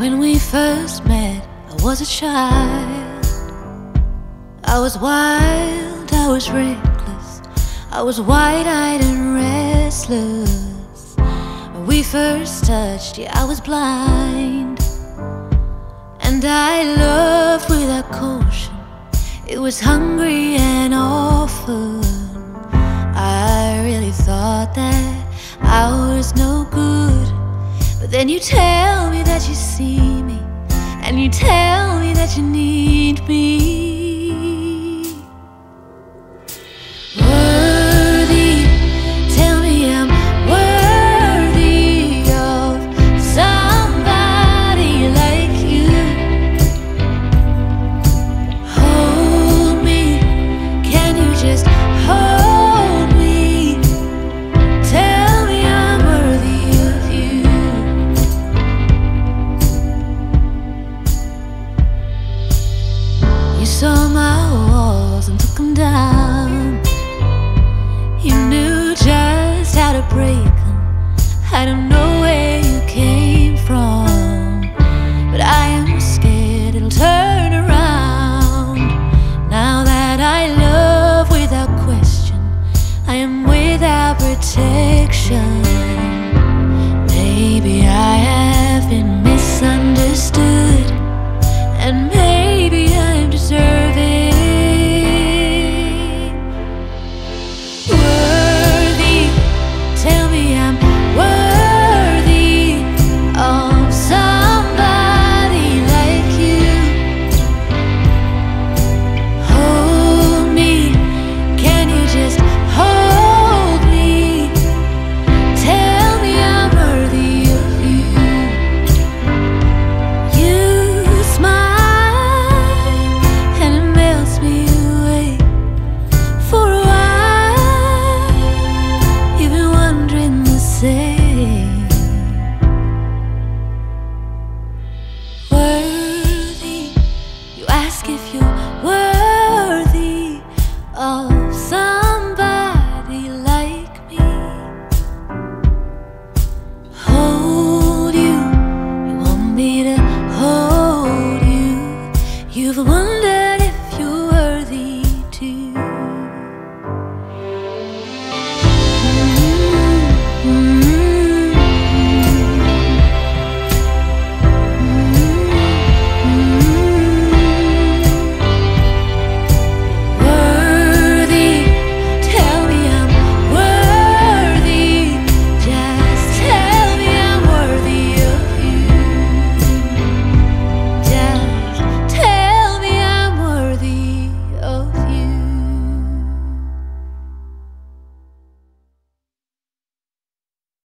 When we first met, I was a child. I was wild, I was reckless, I was wide-eyed and restless. When we first touched, yeah, I was blind. And I loved without caution, it was hungry and often. I really thought that I was no good. But then you tell me that you see me, and you tell me that you need me. Worthy, tell me I'm worthy of somebody like you. Hold me, can you just hold me? Tell me I'm worthy of you. You saw my walls and took them down. You knew just how to break them. I don't know where you came from, but I am scared it'll turn around. Now that I love without question, I am without protection. Maybe I have been misunderstood, and maybe I'm deserving. Worthy, tell me I'm worthy of somebody like you. Hold me, can you just hold me? Tell me I'm worthy of you. You smile and it melts me away. For a while, you've been wondering the same. Worthy, you ask if you're worthy of somebody like me. Hold you want me to hold you. You've wondered